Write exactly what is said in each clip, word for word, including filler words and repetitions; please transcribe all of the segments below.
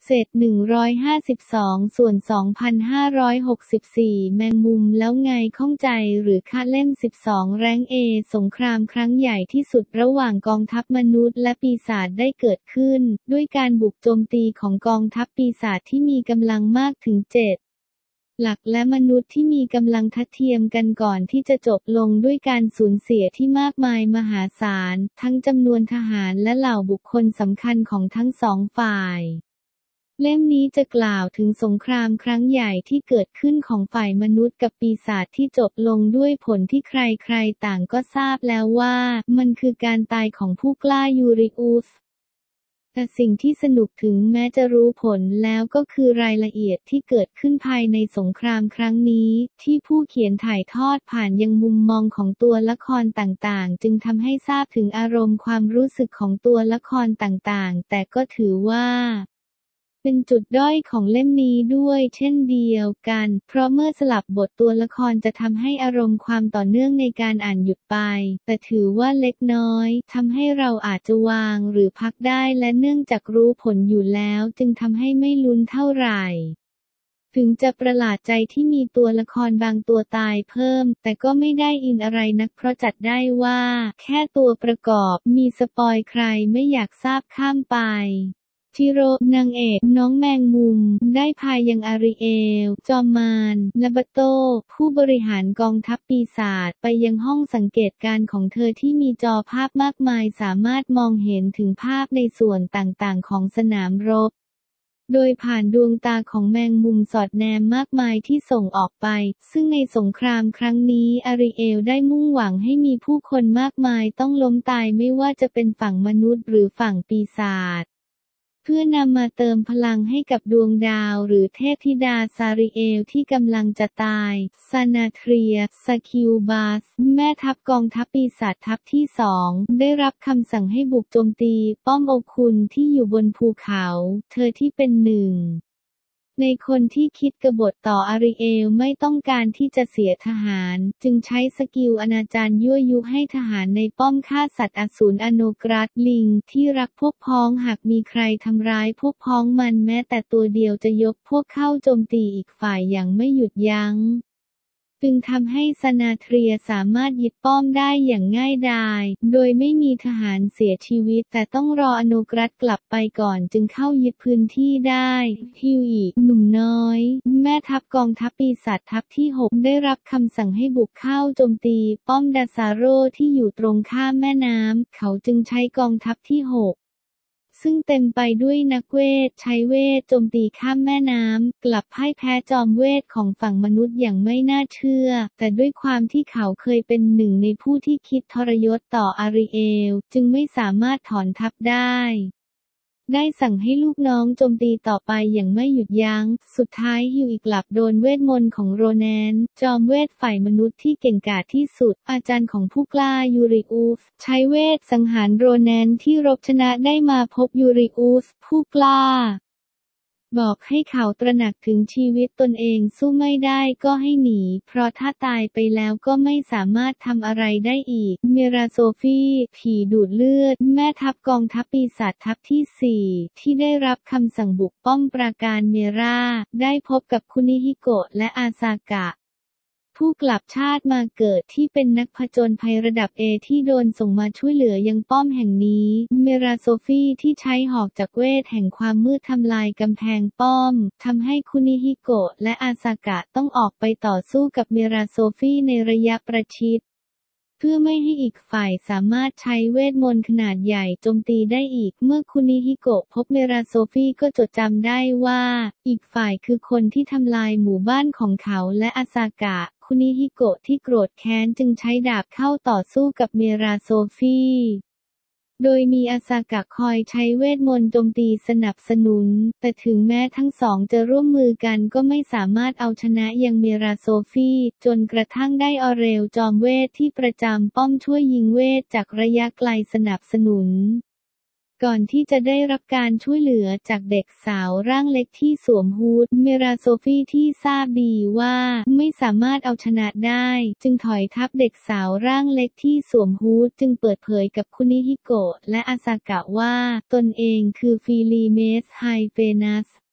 เศษหนึ่งร้อยห้าสิบสองส่วนสองพันห้าร้อยหกสิบสี่แมงมุมแล้วไงข้องใจหรือคะเล่มสิบสองแรงเอสงครามครั้งใหญ่ที่สุดระหว่างกองทัพมนุษย์และปีศาจได้เกิดขึ้นด้วยการบุกโจมตีของกองทัพปีศาจที่มีกำลังมากถึงเจ็ดหลักและมนุษย์ที่มีกำลังทัดเทียมกันก่อนที่จะจบลงด้วยการสูญเสียที่มากมายมหาศาลทั้งจำนวนทหารและเหล่าบุคคลสำคัญของทั้งสองฝ่ายเล่มนี้จะกล่าวถึงสงครามครั้งใหญ่ที่เกิดขึ้นของฝ่ายมนุษย์กับปีศาจที่จบลงด้วยผลที่ใครๆต่างก็ทราบแล้วว่ามันคือการตายของผู้กล้ายูริอุสแต่สิ่งที่สนุกถึงแม้จะรู้ผลแล้วก็คือรายละเอียดที่เกิดขึ้นภายในสงครามครั้งนี้ที่ผู้เขียนถ่ายทอดผ่านยังมุมมองของตัวละครต่างๆจึงทำให้ทราบถึงอารมณ์ความรู้สึกของตัวละครต่างๆแต่ก็ถือว่าเป็นจุดด้อยของเล่มนี้ด้วยเช่นเดียวกันเพราะเมื่อสลับบทตัวละครจะทำให้อารมณ์ความต่อเนื่องในการอ่านหยุดไปแต่ถือว่าเล็กน้อยทำให้เราอาจจะวางหรือพักได้และเนื่องจากรู้ผลอยู่แล้วจึงทำให้ไม่ลุ้นเท่าไหร่ถึงจะประหลาดใจที่มีตัวละครบางตัวตายเพิ่มแต่ก็ไม่ได้อินอะไรนักเพราะจัดได้ว่าแค่ตัวประกอบมีสปอยใครไม่อยากทราบข้ามไปชิโร่นางเอกน้องแมงมุมได้พายังอาริเอลจอมมารและบัตโตผู้บริหารกองทัพปีศาจไปยังห้องสังเกตการณ์ของเธอที่มีจอภาพมากมายสามารถมองเห็นถึงภาพในส่วนต่างๆของสนามรบโดยผ่านดวงตาของแมงมุมสอดแนมมากมายที่ส่งออกไปซึ่งในสงครามครั้งนี้อาริเอลได้มุ่งหวังให้มีผู้คนมากมายต้องล้มตายไม่ว่าจะเป็นฝั่งมนุษย์หรือฝั่งปีศาจเพื่อนำมาเติมพลังให้กับดวงดาวหรือเทพธิดาซาริเอลที่กำลังจะตายซานาเทรียสคิวบาสแม่ทัพกองทัพปีศาจทัพที่สองได้รับคำสั่งให้บุกโจมตีป้อมโอคุนที่อยู่บนภูเขาเธอที่เป็นหนึ่งในคนที่คิดกบฏต่ออาริเอลไม่ต้องการที่จะเสียทหารจึงใช้สกิลอนาจารยั่วยุให้ทหารในป้อมฆ่าสัตว์อสูรอโนกรัสลิงที่รักพวกพ้องหากมีใครทำร้ายพวกพ้องมันแม้แต่ตัวเดียวจะยกพวกเข้าโจมตีอีกฝ่ายอย่างไม่หยุดยั้งจึงทำให้ซานาเทรียสามารถยึดป้อมได้อย่างง่ายดายโดยไม่มีทหารเสียชีวิตแต่ต้องรออโนกรัสกลับไปก่อนจึงเข้ายึดพื้นที่ได้ฮิวอิหนุ่มน้อยแม่ทัพกองทัพปีศาจทัพที่หกได้รับคำสั่งให้บุกเข้าโจมตีป้อมดาซาโรที่อยู่ตรงข้ามแม่น้ำเขาจึงใช้กองทัพที่หกซึ่งเต็มไปด้วยนักเวทใช้เวทโจมตีข้ามแม่น้ำกลับพ่ายแพ้จอมเวทของฝั่งมนุษย์อย่างไม่น่าเชื่อแต่ด้วยความที่เขาเคยเป็นหนึ่งในผู้ที่คิดทรยศต่ออาริเอลจึงไม่สามารถถอนทัพได้ได้สั่งให้ลูกน้องโจมตีต่อไปอย่างไม่หยุดยั้งสุดท้ายฮิวอีกลับโดนเวทมนต์ของโรแนนจอมเวทฝ่ายมนุษย์ที่เก่งกาจที่สุดอาจารย์ของผู้กล้ายูริอุสใช้เวทสังหารโรแนนที่รบชนะได้มาพบยูริอุสผู้กล้าบอกให้เขาตระหนักถึงชีวิตตนเองสู้ไม่ได้ก็ให้หนีเพราะถ้าตายไปแล้วก็ไม่สามารถทำอะไรได้อีกเมราโซฟีผีดูดเลือดแม่ทัพกองทัพปีศาจทัพที่สี่ที่ได้รับคำสั่งบุกป้อมปราการเมราได้พบกับคุนิฮิโกะและอาซากะผู้กลับชาติมาเกิดที่เป็นนักผจญภัยระดับเอที่โดนส่งมาช่วยเหลือยังป้อมแห่งนี้เมราโซฟีที่ใช้หอกจากเวทแห่งความมืดทำลายกำแพงป้อมทำให้คุนิฮิโกะและอาซากะต้องออกไปต่อสู้กับเมราโซฟีในระยะประชิดเพื่อไม่ให้อีกฝ่ายสามารถใช้เวทมนต์ขนาดใหญ่โจมตีได้อีกเมื่อคุนิฮิโกะพบเมราโซฟีก็จดจำได้ว่าอีกฝ่ายคือคนที่ทำลายหมู่บ้านของเขาและอาซากะคุนิฮิโกะที่โกรธแค้นจึงใช้ดาบเข้าต่อสู้กับเมราโซฟีโดยมีอาซากะคอยใช้เวทมนต์โจมตีสนับสนุนแต่ถึงแม้ทั้งสองจะร่วมมือกันก็ไม่สามารถเอาชนะยังเมราโซฟีจนกระทั่งได้ออเรลจอมเวทที่ประจำป้อมช่วยยิงเวทจากระยะไกลสนับสนุนก่อนที่จะได้รับการช่วยเหลือจากเด็กสาวร่างเล็กที่สวมฮูดเมราโซฟีที่ทราบดีว่าไม่สามารถเอาชนะได้จึงถอยทับเด็กสาวร่างเล็กที่สวมฮูดจึงเปิดเผยกับคุนิฮิโกะและอาซากะว่าตนเองคือฟีลีเมสไฮเฟนัส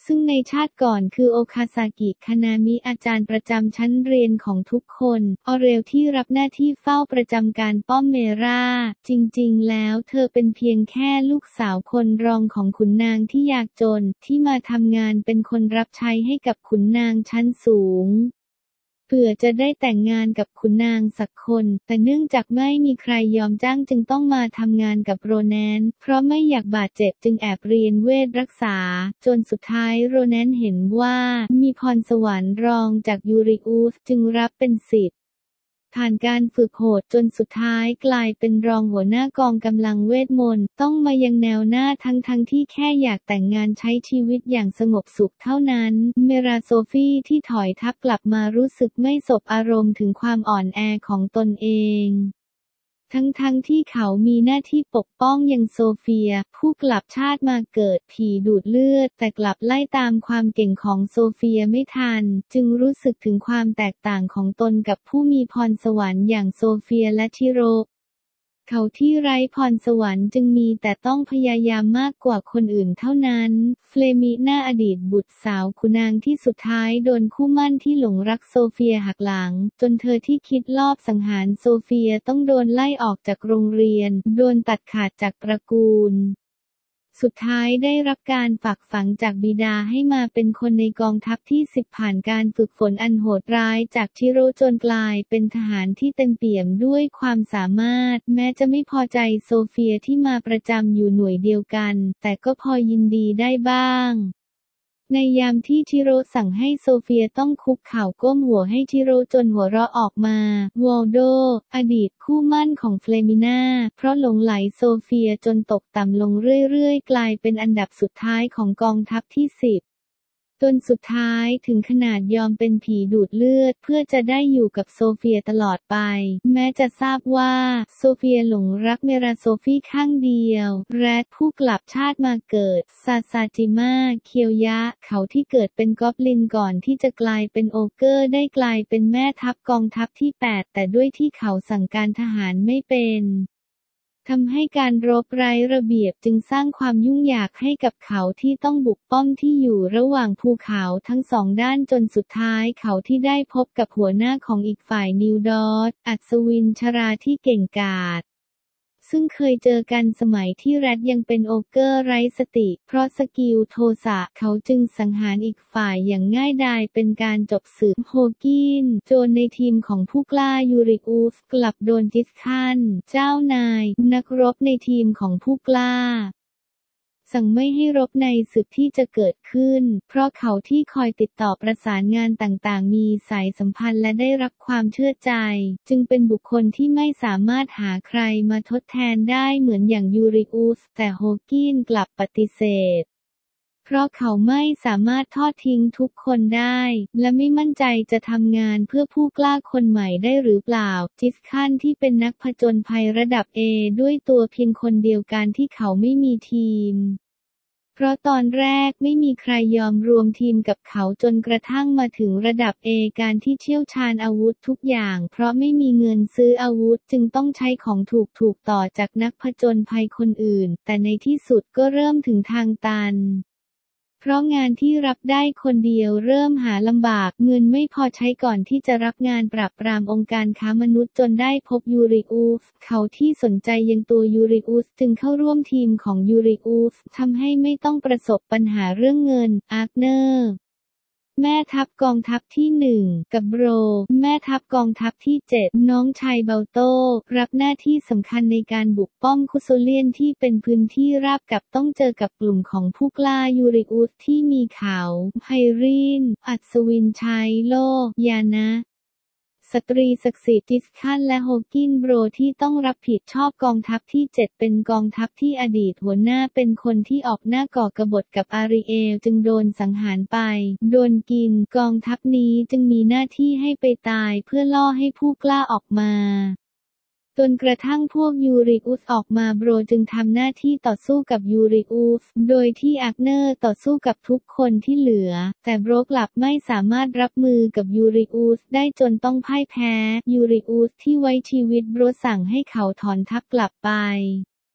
ซึ่งในชาติก่อนคือโอคาซากิ คานามิ อาจารย์ประจำชั้นเรียนของทุกคน ออเรลที่รับหน้าที่เฝ้าประจำการป้อมเมรา จริงๆแล้วเธอเป็นเพียงแค่ลูกสาวคนรองของขุนนางที่ยากจน ที่มาทำงานเป็นคนรับใช้ให้กับขุนนางชั้นสูงเผื่อจะได้แต่งงานกับขุนนางสักคน แต่เนื่องจากไม่มีใครยอมจ้างจึงต้องมาทำงานกับโรแนน เพราะไม่อยากบาดเจ็บจึงแอบเรียนเวทรักษา จนสุดท้ายโรแนนเห็นว่ามีพรสวรรค์รองจากยูริอุสจึงรับเป็นศิษย์ผ่านการฝึกโหดจนสุดท้ายกลายเป็นรองหัวหน้ากองกำลังเวทมนต์ต้องมายังแนวหน้าทั้งๆ ทที่แค่อยากแต่งงานใช้ชีวิตอย่างสงบสุขเท่านั้นเมราโซฟีที่ถอยทัพกลับมารู้สึกไม่สบอารมณ์ถึงความอ่อนแอของตนเองทั้งๆ ทที่เขามีหน้าที่ปกป้องยังโซเฟียผู้กลับชาติมาเกิดผีดูดเลือดแต่กลับไล่ตามความเก่งของโซเฟียไม่ทันจึงรู้สึกถึงความแตกต่างของตนกับผู้มีพรสวรรค์อย่างโซเฟียและชิโร่เขาที่ไร้พรสวรรค์จึงมีแต่ต้องพยายามมากกว่าคนอื่นเท่านั้นเฟลมิน่าอดีตบุตรสาวขุนนางที่สุดท้ายโดนคู่หมั่นที่หลงรักโซเฟียหักหลังจนเธอที่คิดลอบสังหารโซเฟียต้องโดนไล่ออกจากโรงเรียนโดนตัดขาดจากตระกูลสุดท้ายได้รับการฝากฝังจากบิดาให้มาเป็นคนในกองทัพที่สิบผ่านการฝึกฝนอันโหดร้ายจากชิโร่จนกลายเป็นทหารที่เต็มเปี่ยมด้วยความสามารถแม้จะไม่พอใจโซเฟียที่มาประจำอยู่หน่วยเดียวกันแต่ก็พอยินดีได้บ้างในยามที่ชิโร่สั่งให้โซเฟียต้องคุกเข่าก้มหัวให้ชิโร่จนหัวเราะออกมาวอลโดอดีตคู่หมั่นของเฟลมิน่าเพราะหลงไหลโซเฟียจนตกต่ำลงเรื่อยๆกลายเป็นอันดับสุดท้ายของกองทัพที่สิบจนสุดท้ายถึงขนาดยอมเป็นผีดูดเลือดเพื่อจะได้อยู่กับโซเฟียตลอดไปแม้จะทราบว่าโซเฟียหลงรักเมราโซฟีข้างเดียวแรดผู้กลับชาติมาเกิดซาซาจิมะเคียวยะเขาที่เกิดเป็นกอบลินก่อนที่จะกลายเป็นโอเกอร์ได้กลายเป็นแม่ทัพกองทัพที่แปดแต่ด้วยที่เขาสั่งการทหารไม่เป็นทำให้การรบไร้ระเบียบจึงสร้างความยุ่งยากให้กับเขาที่ต้องบุกป้อมที่อยู่ระหว่างภูเขาทั้งสองด้านจนสุดท้ายเขาที่ได้พบกับหัวหน้าของอีกฝ่ายนิวดอสอัศวินชราที่เก่งกาจซึ่งเคยเจอกันสมัยที่แรดยังเป็นโอเกอร์ไร้สติเพราะสกิลโทสะเขาจึงสังหารอีกฝ่ายอย่างง่ายดายเป็นการจบศึกโฮกินโจนในทีมของผู้กล้ายูริอุสกลับโดนจิสคันเจ้านายนักรบในทีมของผู้กล้าสั่งไม่ให้รบในศึกที่จะเกิดขึ้นเพราะเขาที่คอยติดต่อประสานงานต่างๆมีสายสัมพันธ์และได้รับความเชื่อใจจึงเป็นบุคคลที่ไม่สามารถหาใครมาทดแทนได้เหมือนอย่างยูริอุสแต่โฮกินกลับปฏิเสธเพราะเขาไม่สามารถทอดทิ้งทุกคนได้และไม่มั่นใจจะทำงานเพื่อผู้กล้าคนใหม่ได้หรือเปล่าจิสคันที่เป็นนักผจญภัยระดับ เอ ด้วยตัวเพียงคนเดียวกันที่เขาไม่มีทีมเพราะตอนแรกไม่มีใครยอมรวมทีมกับเขาจนกระทั่งมาถึงระดับ เอ การที่เชี่ยวชาญอาวุธทุกอย่างเพราะไม่มีเงินซื้ออาวุธจึงต้องใช้ของถูกๆต่อจากนักผจญภัยคนอื่นแต่ในที่สุดก็เริ่มถึงทางตันเพราะงานที่รับได้คนเดียวเริ่มหาลำบากเงินไม่พอใช้ก่อนที่จะรับงานปราบปรามองค์การค้ามนุษย์จนได้พบยูริอุสเขาที่สนใจยังตัวยูริอุสจึงเข้าร่วมทีมของยูริอุสทำให้ไม่ต้องประสบปัญหาเรื่องเงินอาร์เนอร์แม่ทัพกองทัพที่หนึ่งกับโบรแม่ทัพกองทัพที่เจ็ดน้องชายเบลโตรับหน้าที่สำคัญในการบุกป้อมคุโซเลียนที่เป็นพื้นที่ราบกับต้องเจอกับกลุ่มของผู้กล้ายูริอุสที่มีเขาไพรีนอัศวินชัยโลยานะสตรีศักดิ์สิทธิ์จิสคันและโฮกินโบรที่ต้องรับผิดชอบกองทัพที่เจ็ดเป็นกองทัพที่อดีตหัวหน้าเป็นคนที่ออกหน้าก่อกบฏกับอาริเอลจึงโดนสังหารไปโดนกินกองทัพนี้จึงมีหน้าที่ให้ไปตายเพื่อล่อให้ผู้กล้าออกมาจนกระทั่งพวกยูริอุสออกมาโบรจึงทำหน้าที่ต่อสู้กับยูริอุสโดยที่อักเนอร์ต่อสู้กับทุกคนที่เหลือแต่โบรกลับไม่สามารถรับมือกับยูริอุสได้จนต้องพ่ายแพ้ยูริอุสที่ไว้ชีวิตโบรสั่งให้เขาถอนทัพกลับไป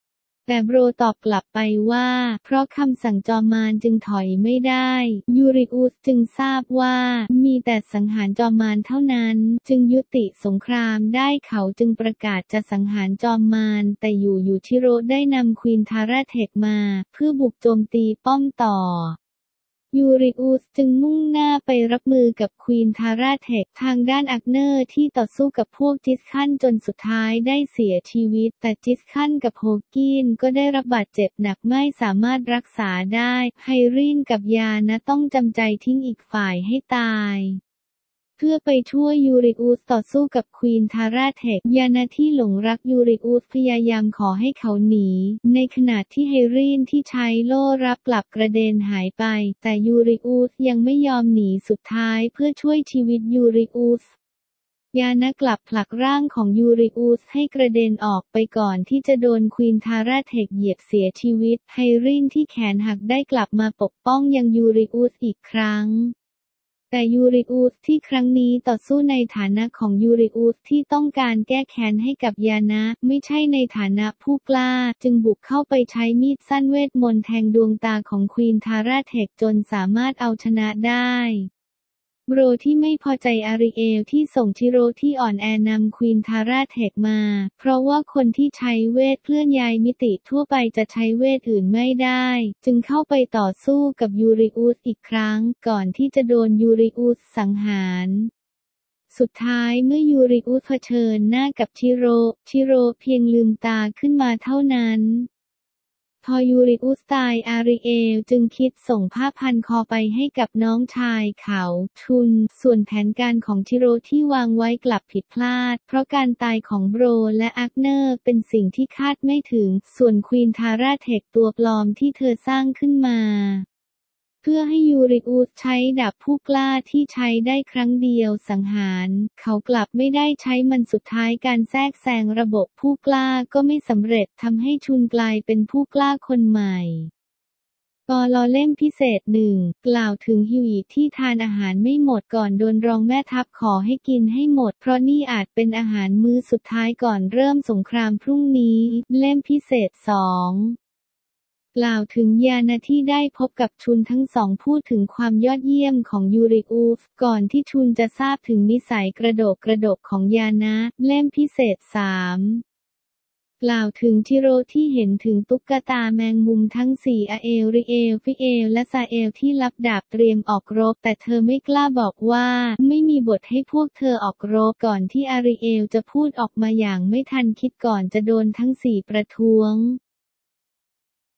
แต่โบรตอบกลับไปว่าเพราะคำสั่งจอมมารจึงถอยไม่ได้ยูริอุสจึงทราบว่ามีแต่สังหารจอมมารเท่านั้นจึงยุติสงครามได้เขาจึงประกาศจะสังหารจอมมารแต่อยู่อยู่ชิโร่ได้นำควีนทาราเทคมาเพื่อบุกโจมตีป้อมต่อยูริอุสจึงมุ่งหน้าไปรับมือกับควีนทาราเทคทางด้านอักเนอร์ที่ต่อสู้กับพวกจิสคันจนสุดท้ายได้เสียชีวิตแต่จิสคันกับโฮกินก็ได้รับบาดเจ็บหนักไม่สามารถรักษาได้ไฮรินกับยานะต้องจำใจทิ้งอีกฝ่ายให้ตายเพื่อไปช่วยยูริอุสต่อสู้กับควีนทาราเทคยานะที่หลงรักยูริอุสพยายามขอให้เขาหนีในขณะที่เฮรินที่ใช้โล่รับกลับกระเด็นหายไปแต่ยูริอุสยังไม่ยอมหนีสุดท้ายเพื่อช่วยชีวิตยูริอุสยานะกลับผลักร่างของยูริอุสให้กระเด็นออกไปก่อนที่จะโดนควีนทาราเทคเหยียบเสียชีวิตไฮรินที่แขนหักได้กลับมาปกป้องยังยูริอุสอีกครั้งแต่ยูริอุสที่ครั้งนี้ต่อสู้ในฐานะของยูริอุสที่ต้องการแก้แค้นให้กับยานะไม่ใช่ในฐานะผู้กล้าจึงบุกเข้าไปใช้มีดสั้นเวทมนต์แทงดวงตาของควีนทาราเทคจนสามารถเอาชนะได้โบรที่ไม่พอใจอาริเอลที่ส่งชิโร่ที่อ่อนแอนำควีนทาราเทคมาเพราะว่าคนที่ใช้เวทเคลื่อนย้ายมิติทั่วไปจะใช้เวทอื่นไม่ได้จึงเข้าไปต่อสู้กับยูริอุสอีกครั้งก่อนที่จะโดนยูริอุสสังหารสุดท้ายเมื่อยูริอุสเผชิญหน้ากับชิโร่ชิโร่เพียงลืมตาขึ้นมาเท่านั้นพอยูริอุสตายอาริเอลจึงคิดส่งผ้าพันคอไปให้กับน้องชายเขาชุนส่วนแผนการของชิโร่ที่วางไว้กลับผิดพลาดเพราะการตายของโบรและอักเนอร์เป็นสิ่งที่คาดไม่ถึงส่วนควีนทาราเทคตัวปลอมที่เธอสร้างขึ้นมาเพื่อให้ยูริอุสใช้ดาบผู้กล้าที่ใช้ได้ครั้งเดียวสังหารเขากลับไม่ได้ใช้มันสุดท้ายการแทรกแซงระบบผู้กล้าก็ไม่สำเร็จทำให้ชุนกลายเป็นผู้กล้าคนใหม่ปลเล่มพิเศษหนึ่งกล่าวถึงฮิวิที่ทานอาหารไม่หมดก่อนโดนรองแม่ทัพขอให้กินให้หมดเพราะนี่อาจเป็นอาหารมื้อสุดท้ายก่อนเริ่มสงครามพรุ่งนี้เล่มพิเศษสองกล่าวถึงยานะที่ได้พบกับชุนทั้งสองพูดถึงความยอดเยี่ยมของยูริอุสก่อนที่ชุนจะทราบถึงนิสัยกระโดกกระดกของยานะเล่มพิเศษสามกล่าวถึงชิโร่ที่เห็นถึงตุ๊กตาแมงมุมทั้งสี่อาเอลริเอลฟิเอลและซาเอลที่รับดาบเตรียมออกรบแต่เธอไม่กล้าบอกว่าไม่มีบทให้พวกเธอออกรบก่อนที่อาริเอลจะพูดออกมาอย่างไม่ทันคิดก่อนจะโดนทั้งสี่ประท้วง